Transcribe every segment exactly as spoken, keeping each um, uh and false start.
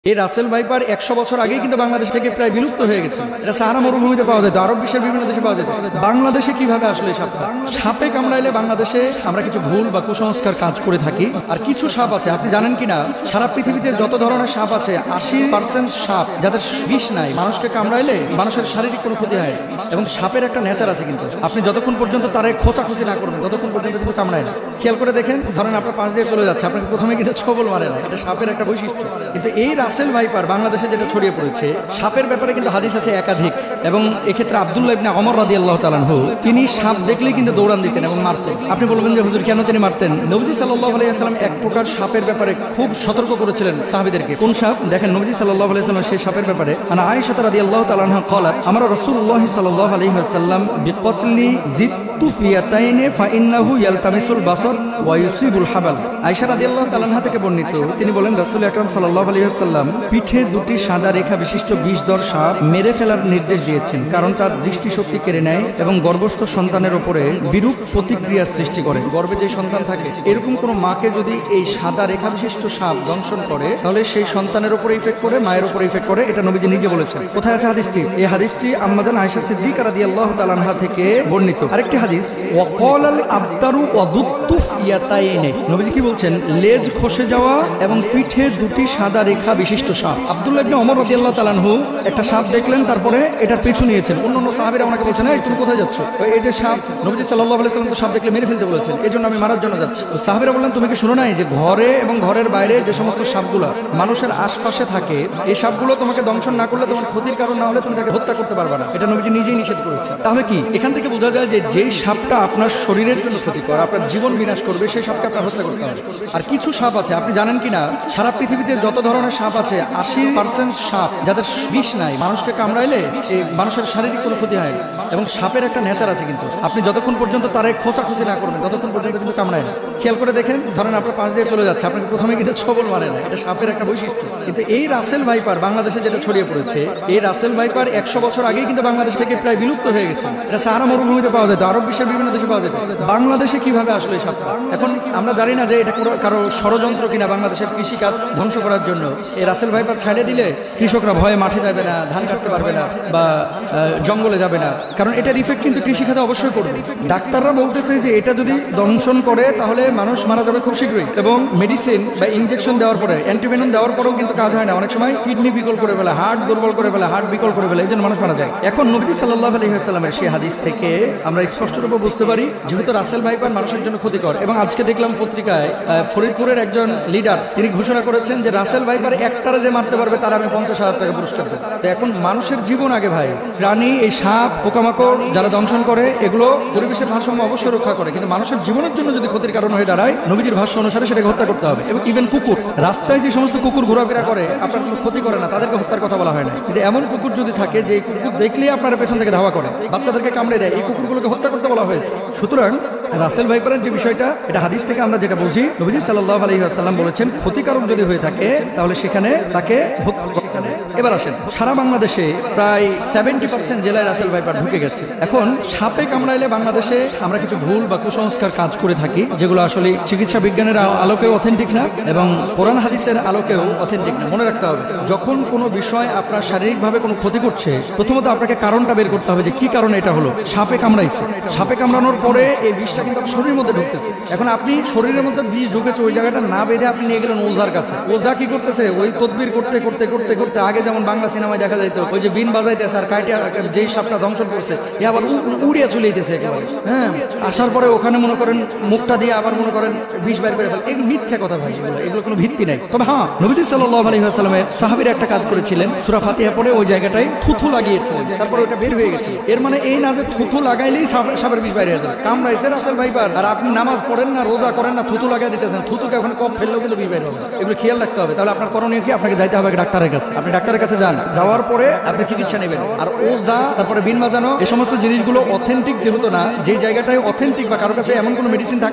এই Russell viper একশো বছর আগেই কিন্তু বাংলাদেশ থেকে প্রায় বিলুপ্ত হয়ে গেছে। এটা সাহারা মরুভূমিতে পাওয়া যেত, আরব বিশ্বের বিভিন্ন দেশে পাওয়া যেত। বাংলাদেশে কিভাবে আসলে সাপটা? সাপে কামড়াইলে বাংলাদেশে আমরা কিছু ভুল বা কুসংস্কার কাজ করে থাকি। আর কিছু সাপ আছে, আপনি জানেন কিনা, সারা পৃথিবীতে যত ধরনের সাপ আছে আশি পার্সেন্ট সাপ যাদের বিষ নাই, মানুষকে কামড়াইলে মানুষের শারীরিক কোনো ক্ষতি হয়। এবং সাপের একটা নেচার আছে, কিন্তু আপনি যতক্ষণ পর্যন্ত তার খোঁচাখুচি না করবেন ততক্ষণ পর্যন্ত কিন্তু কামড়ায় না। খেয়াল করে দেখেন, ধরেন আপনার পাশ দিয়ে চলে যাচ্ছে, আপনাকে প্রথমে কিন্তু ছবল মারে না, এটা সাপের একটা বৈশিষ্ট্য। কিন্তু এই রাসেল ভাইপার বাংলাদেশে যেটা ছড়িয়ে পড়েছে, সাপের ব্যাপারে কিন্তু হাদিস আছে একাধিক। এবং এক্ষেত্রে আব্দুল্লাহ ইবনে ওমর রাদিয়াল্লাহু তাআলা আনহু তিনি সাপ দেখলেই কিন্তু দৌড়ান দিতেন এবং মারতেন। আপনি বলবেন যে হুজুর কেন তিনি মারতেন? নবীজি সাল্লাল্লাহু আলাইহি ওয়াসাল্লাম এক প্রকার সাপের ব্যাপারে খুব সতর্ক করেছিলেন সাহাবীদেরকে। কোন সাপ? দেখেন, নবীজি সাল্লাল্লাহু আলাইহি ওয়াসাল্লাম সেই সাপের ব্যাপারে, আনা আয়েশা রাদিয়াল্লাহু তাআলা আনহা قالت আমরা রাসূলুল্লাহ সাল্লাল্লাহু আলাইহি ওয়াসাল্লাম বিকতলি জিতুফিয়াতাইনি ফাইন্নাহু ইয়ালতামিসুল বাসার ওয়া ইউসিবুল হাবাল। আয়েশা রাদিয়াল্লাহু তাআলা আনহা থেকে বর্ণিত, তিনি বলেন রাসূল আকরাম সাল্লাল্লাহু আলাইহি ওয়াসাল্লাম পিঠে দুটি সাদা রেখা বিশিষ্ট বিষধর সাপ মেরে ফেলার নির্দেশ দিয়েছেন, কারণ তার দৃষ্টিশক্তি কেড়ে নেয় এবং গর্ভস্থ সন্তানের উপরে বিরূপ প্রতিক্রিয়া সৃষ্টি করে। গর্ভে যে সন্তান থাকে, এরকম কোন মাকে যদি এই সাদা রেখা বিশিষ্ট সাপ দংশন করে, তাহলে সেই সন্তানের উপরে ইফেক্ট করে, মায়ের উপরে ইফেক্ট করে। এটা নবীজি নিজে বলেছেন। কোথায় আছে হাদিসটি? এই হাদিসটি আম্মাজান আয়েশা সিদ্দিকা রাদিয়াল্লাহু তাআলা আনহা থেকে বর্ণিত। আরেকটি হাদিস, ওয়াকালাল আবতারু ওয়াদুত্তু ফিয়াতাইনি, নবীজি কি বলছেন? লেজ খসে যাওয়া এবং পিঠে দুটি সাদা রেখা বিশিষ্ট সাপ। আব্দুল্লাহ ইবনে ওমর রাদিয়াল্লাহু তাআলা আনহু একটা সাপ দেখলেন, তারপরে এটার পিছু নিয়েছেন। অন্যান্য সাহাবীরা ওনাকে বলছেন, এই তুমি কোথায় যাচ্ছ? এই যে সাপ, নবীজি সাল্লাল্লাহু আলাইহি ওয়াসাল্লাম তো সাপ দেখলে মেরে ফেলতে বলেছেন, এজন্য আমি মারার জন্য যাচ্ছি। সাহাবীরা বললেন, তুমি কি শুনো নাই যে ঘরে এবং ঘরের বাইরে যে সমস্ত সাপগুলো মানুষের আশপাশে থাকে, এই সাপগুলো তোমাকে দংশন না করলে, তোমার ক্ষতির কারণ না হলে তুমি তাকে হত্যা করতে পারবে না। এটা নবীজি নিজেই নিষেধ করেছে। তাহলে কি এখান থেকে বোঝা যায় যে যেই সাপটা আপনার শরীরের জন্য ক্ষতিকর, আপনার জীবন বিনাশ করবে, সেই সাপকে আপনার হত্যা করতে হবে। আর কিছু সাপ আছে, আপনি জানেন কিনা, সারা পৃথিবীতে যত ধরনের সাপ আছে আশি পার্সেন্ট সাপ যাদের বিষ নাই, মানুষকে কামড়াইলে এই মানুষের শারীরিক কোনো ক্ষতি হয়। এবং সাপের একটা নেচার আছে, কিন্তু আপনি যতক্ষণ পর্যন্ত তার খোঁচাখুচি না করবেন ততক্ষণ পর্যন্ত কিন্তু কামড়ায় না। খেয়াল করে দেখেন, ধরেন আপনার পাশ দিয়ে চলে যাচ্ছে, আপনাকে প্রথমে কিন্তু ছবল মারে না, এটা সাপের একটা বৈশিষ্ট্য। কিন্তু এই রাসেল ভাইপার বাংলাদেশে যেটা ছড়িয়ে পড়েছে, এই রাসেল ভাইপার একশো বছর আগেই কিন্তু বাংলাদেশ থেকে প্রায় বিলুপ্ত হয়ে গেছে। এটা সাহারা মরুভূমিতে পাওয়া যেত, আরব বিশ্বের বিভিন্ন দেশে পাওয়া যেত। বাংলাদেশে কিভাবে আসলে এই সাপটা? এখন আমরা জানি না যে এটা কারো ষড়যন্ত্র কিনা বাংলাদেশের কৃষিকাজ ধ্বংস করার জন্য। এই রাসেল ভাইপার ছাড়িয়ে দিলে কৃষকরা ভয়ে মাঠে যাবে না, ধান কাটতে পারবে না, বা জঙ্গলে যাবে না, কারণ এটার ইফেক্ট কিন্তু কৃষিখাতে অবশ্যই করবে। ডাক্তাররা বলতেছে যে এটা যদি দংশন করে তাহলে মানুষ মারা যাবে খুব শীঘ্রই। এবং মেডিসিন বা ইনজেকশন দেওয়ার পরে, অ্যান্টিভেনম দেওয়ার পরেও কিন্তু কাজ হয় না। অনেক সময় কিডনি বিকল করে ফেলে, হার্ট দুর্বল করে ফেলে, হার্ট বিকল করে ফেলে, এই জন্য মানুষ মারা যায়। এখন নবী সাল্লাল্লাহু আলাইহি ওয়াসাল্লামের সেই হাদিস থেকে আমরা স্পষ্টরূপে বুঝতে পারি যেহেতু রাসেল ভাইপার মানুষের জন্য ক্ষতিকর। এবং আজকে দেখলাম পত্রিকায় ফরিদপুরের একজন লিডার তিনি ঘোষণা করেছেন যে রাসেল ভাইপার একটারে যে মারতে পারবে তার আমি পঞ্চাশ হাজার টাকা পুরস্কার দেব। এখন মানুষের জীবন আগে ভাই। প্রাণী, এই সাপ, পোকামাকড় যারা দংশন করে, এগুলো পরিবেশের ভারসাম্য অবশ্যই রক্ষা করে, কিন্তু মানুষের জীবনের জন্য যদি ক্ষতির কারণ হয়ে দাঁড়ায়, নবীজির ভাষ্য অনুসারে সেটাকে হত্যা করতে হবে। এবং ইভেন কুকুর, রাস্তায় যে সমস্ত কুকুর ঘোরাফেরা করে আপনার কোনো ক্ষতি করে না, তাদেরকে হত্যার কথা বলা হয় না। কিন্তু এমন কুকুর যদি থাকে যে কুকুর দেখলেই আপনার পেছন থেকে ধাওয়া করে, বাচ্চাদেরকে কামড়ে দেয়, এই কুকুরগুলোকে হত্যা করতে বলা হয়েছে। সুতরাং রাসেল ভাইপারের যে বিষয়টা, এটা হাদিস থেকে আমরা যেটা বুঝি, নবীজি সাল্লাল্লাহু আলাইহি ওয়াসাল্লাম বলেছেন ক্ষতিকারক যদি হয়ে থাকে তাহলে সেখানে তাকে হত্যা করতে হবে। এবার আসেন, সারা বাংলাদেশে প্রায় সেভেন্টি পার্সেন্ট জেলায় রাসেল ভাইপার ঢুকে গেছে। এখন সাপে কামড়াইলে বাংলাদেশে আমরা কিছু ভুল বা কুসংস্কার কাজ করে থাকি, যেগুলো আসলে চিকিৎসা বিজ্ঞানের আলোকেও অথেন্টিক না এবং কোরআন হাদিসের আলোকেও অথেন্টিক না। মনে রাখতে হবে, যখন কোনো বিষয় আপনার শারীরিকভাবে কোনো ক্ষতি করছে, প্রথমত আপনাকে কারণটা বের করতে হবে যে কি কারণে এটা হলো। সাপে কামড়াইছে, সাপে কামড়ানোর পরে এই বিষটা কিন্তু শরীরের মধ্যে ঢুকতেছে। এখন আপনি শরীরের মধ্যে বিষ ঢুকেছে, ওই জায়গাটা না বেঁধে আপনি নিয়ে গেলেন ওঝার কাছে। ওঝা কি করতেছে? ওই তদবির করতে করতে করতে করতে আগে যেমন বাংলা সিনেমায় দেখা যাইতো, ওই যে বিন বাজাইতেছে আর কাইটা যেই সাপটা ধ্বংসন করছে এ আবার উড়িয়ে চলে যেতেছে একেবারে। হ্যাঁ, আসার পরে ওখানে মনে করেন মুখটা দিয়ে আবার মনে করেন বিষ বের করে ফেলে। এগুলো মিথ্যা কথা ভাই, এগুলো এগুলো কোনো ভিত্তি নাই। তবে হ্যাঁ, নবীজি সাল্লাল্লাহু আলাইহি ওয়াসাল্লামের সাহাবীরা একটা কাজ করেছিলেন, সূরা ফাতিহা পড়ে ওই জায়গাটায় থুথু লাগিয়েছিলেন, তারপরে ওটা বের হয়ে গেছে। এর মানে এই না যে থুথু লাগাইলেই সাপের বিষ বাইরে যাবে। কামড়াইছে রাসেল ভাইপার, আর আপনি নামাজ পড়েন না, রোজা করেন না, থুতু লাগাই দিতেছেন, থুতুকে ওখানে কপ ফেললেও কিন্তু বিষ বাইরে হবে। এগুলো খেয়াল রাখতে হবে। তাহলে আপনার করণীয় কি? আপনাকে যাইতে হবে ডাক্তারের কাছে। আপনি ডাক্তারের কাছে যান, যাওয়ার পরে আপনি চিকিৎসা নেবেন। আর ও যা তারপরে বিন বাজানো, এই সমস্ত জিনিসগুলো অথেন্টিক যেহেতু না, যে জায়গাটায় অথেন্টিক বা কারোর কাছে এমন কোনো মেডিসিন থাকলে আপনি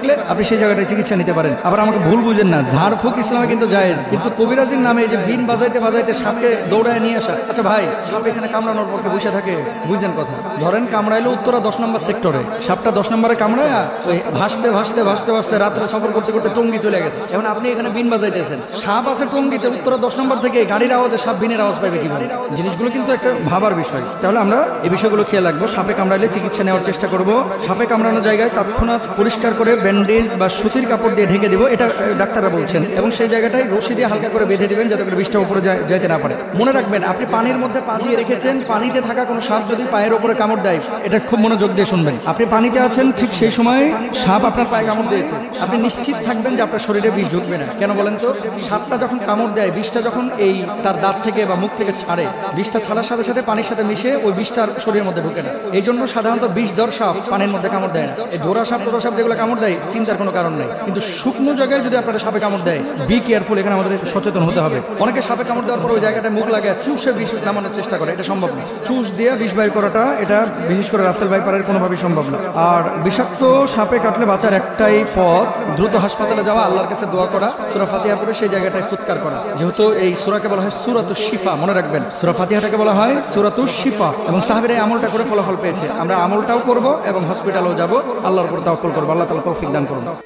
সেই জায়গাটায় চিকিৎসা নিতে পারেন। আবার আমাকে ভুল বুঝেন না, ঝাড়ফুঁক ইসলামে কিন্তু জায়েজ, কিন্তু কবিরাজির নামে যে বিন বাজাইতে বাজাইতে সাপকে দৌড়ায় নিয়ে আসা। আচ্ছা ভাই, সাপ এখানে কামড়ানোর পর বসে থাকে, বুঝছেন কথা? ধরেন কামড়াইলো উত্তরা দশ নম্বর সেক্টরে, সাপটা দশ নম্বরে কামড়ায় ওই ভাসতে ভাসতে ভাসতে ভাসতে রাত্রে সফর করতে করতে টঙ্গি চলে গেছে। এখন আপনি এখানে বিন বাজাইতেছেন, সাপ আছে টঙ্গিতে, উত্তরা দশ নম্বর থেকে গাড়ির আওয়াজে সাপ বিনের আওয়াজ পাইবে কিভাবে? জিনিসগুলো কিন্তু একটা ভাবার বিষয়। তাহলে আমরা এই বিষয়গুলো খেয়াল রাখবো। সাপে কামড়াইলে চিকিৎসা নেওয়ার চেষ্টা করব। সাপে কামড়ানোর জায়গায় তৎক্ষণাৎ পরিষ্কার করে ব্যান্ডেজ বা সুতির কাপড় দিয়ে ঢেকে দেবো, এটা ডাক্তাররা বলছেন, এবং সেই জায়গাটায় রশি দিয়ে হালকা করে বেঁধে দিবেন যাতে করে বিষটা উপরে যাইতে না পারে। মনে রাখবেন, আপনি পানির মধ্যে পা দিয়ে রেখেছেন, পানিতে থাকা কোনো সাপ যদি পায়ের উপরে কামড় দেয়, এটা খুব মনোযোগ দিয়ে শুনবেন। আপনি পানিতে আছেন, ঠিক সেই সময় সাপ আপনার পায়ে কামড় দিয়েছে, আপনি নিশ্চিত থাকবেন যে আপনার শরীরে বিষ ঢুকবে না। কেন বলেন তো? সাপটা যখন কামড় দেয়, বিষটা যখন এই তার দাঁত থেকে বা মুখ থেকে ছাড়ে, বিষটা ছাড়ার সাথে সাথে পানির সাথে মিশে ওই বিষটার শরীরের মধ্যে ঢুকে না। এই জন্য সাধারণত বিষধর সাপ পানির মধ্যে কামড় দেয় না। এই ধরা সাপ টোরা সাপ যেগুলো কামড় দেয়, চিন্তার কোনো কারণ নেই। কিন্তু শুকনো জায়গায় যদি আপনারা সাপে কামড় দেয়, বি কেয়ারফুল, এখানে আমাদের সচেতন হতে হবে। অনেকে সাপে কামড় দেওয়ার পর ওই জায়গাটা মুখ লাগে চুষে বিষ নামানোর চেষ্টা করে, এটা সম্ভব না। চুষ দিয়ে বিষ বাইর করাটা, এটা বিশেষ করে রাসেল ভাইপারের কোনোভাবেই সম্ভব না। আর বিষাক্ত সাপে কাটলে বাঁচার একটাই পথ, দ্রুত হাসপাতালে যাওয়া, আল্লাহর কাছে দোয়া করা, সূরা ফাতিহা পড়ে সেই জায়গাটায় ফুৎকার করা। যেহেতু এই সূরাকে বলা হয় সূরাতুশ শিফা, মনে রাখবেন, সূরা ফাতিহাটাকে বলা হয় সূরাতুশ শিফা, এবং সাহাবীরা এই আমলটা করে ফলাফল পেয়েছে। আমরা আমলটাও করব এবং হসপিটালেও যাব, আল্লাহর উপর তাওয়াক্কুল করব। আল্লাহ তাআলা তৌফিক দান করুন।